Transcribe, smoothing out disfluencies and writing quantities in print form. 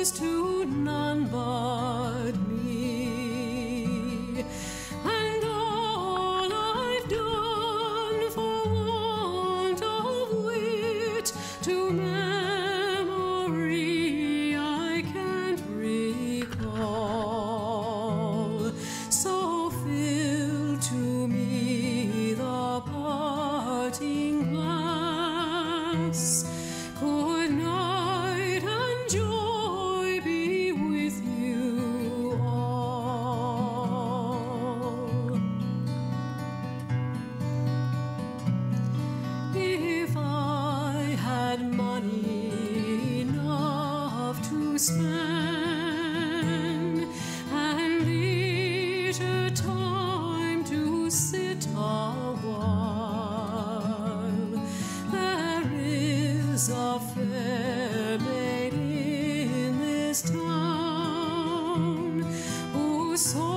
knows to none but me. And all I've done for want of wit to memory I can't recall. So fill to me the parting glass. Good night and joy be with you all. If I had money enough to spend and leisure time to sit a while, there is a fair maid in this town who